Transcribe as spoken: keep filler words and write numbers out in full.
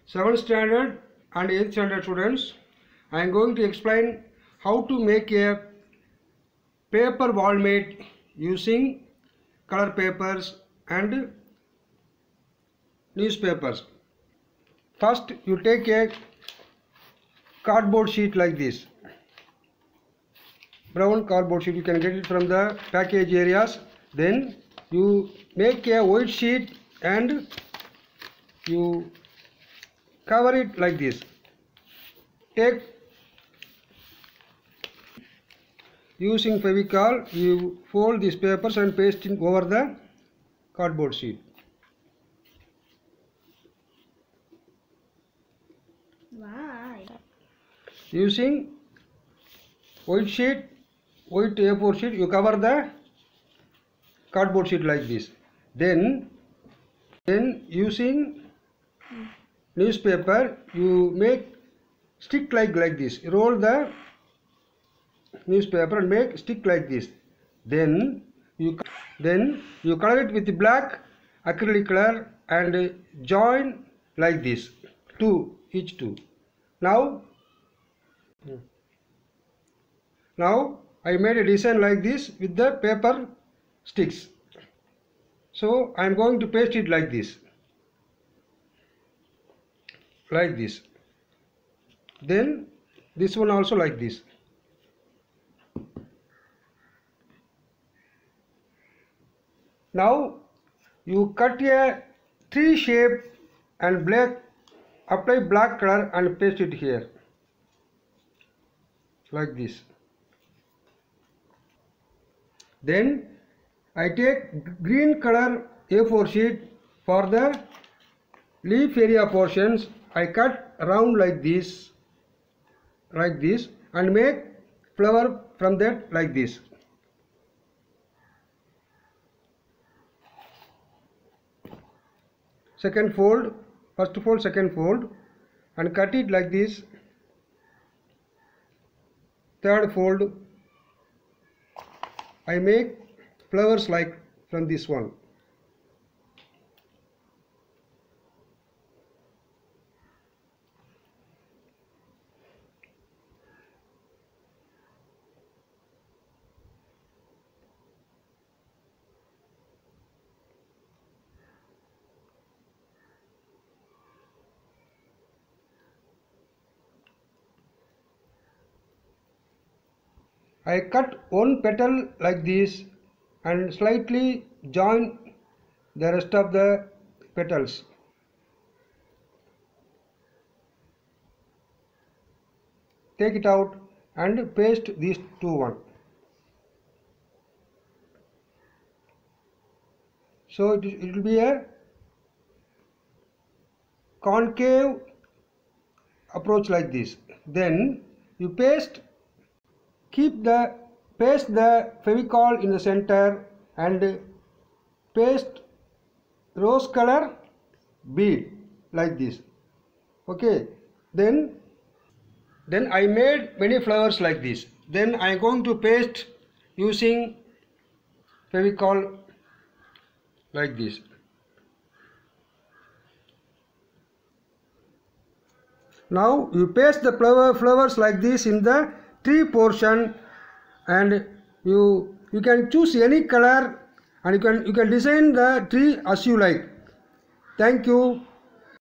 seventh standard and eighth standard students, I am going to explain how to make a paper wall mat using color papers and newspapers. First, you take a cardboard sheet like this, brown cardboard sheet. You can get it from the package areas. Then you make a white sheet and you cover it like this. Take using Fevicol, you fold these papers and paste it over the cardboard sheet. Why? Using white sheet, white A four sheet, you cover the cardboard sheet like this. Then, then using newspaper, you make stick like like this. You roll the newspaper and make stick like this. Then you then you color it with black acrylic color and join like this. Two each two. Now, now I made a design like this with the paper sticks. So I am going to paste it like this. Like this. Then this one also like this. Now you cut a tree shape and black, apply black color and paste it here like this. Then I take green color A four sheet for the leaf area portions. I cut around like this, like this, and make flower from that like this. Second fold, first fold, second fold, and cut it like this. Third fold, I make flowers like from this one. I cut one petal like this and slightly join the rest of the petals. Take it out and paste these two one. So it, it will be a concave approach like this. Then you paste Keep the paste the Fevicol in the center and paste rose color bead like this. Okay. Then then I made many flowers like this. Then I am going to paste using Fevicol like this. Now you paste the flower flowers like this in the tree portion, and you you can choose any color and you can you can design the tree as you like. Thank you.